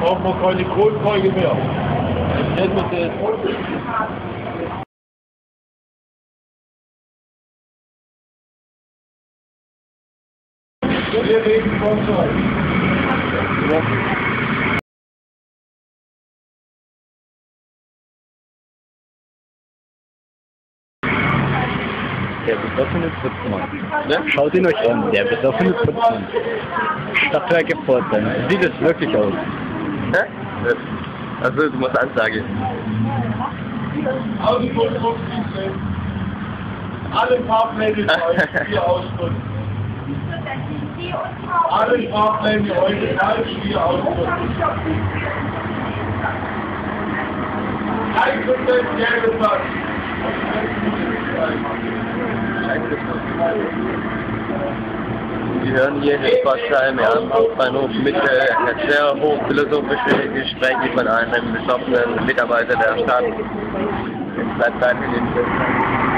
brauchen wir keine Kronzeuge mehr. Jetzt nennen wir das. Wir reden von Zeug. Der besoffene Putzmann. Ja? Schaut ihn euch an, der besoffene Putzmann. Stadtwerke Pforzheim. Sieht es wirklich aus? Hä? Also du musst Ansage. Alle Fahrpläne hier ausdrücken. Alle Fahrpläne heute falsch hier ausdrücken. 1% gelbe Pass. Wir hören hier in Pforzheim am Hauptbahnhof Mitte sehr hochphilosophische Gespräche von einem besoffenen Mitarbeiter der Stadt. Jetzt bleibt weiterhin in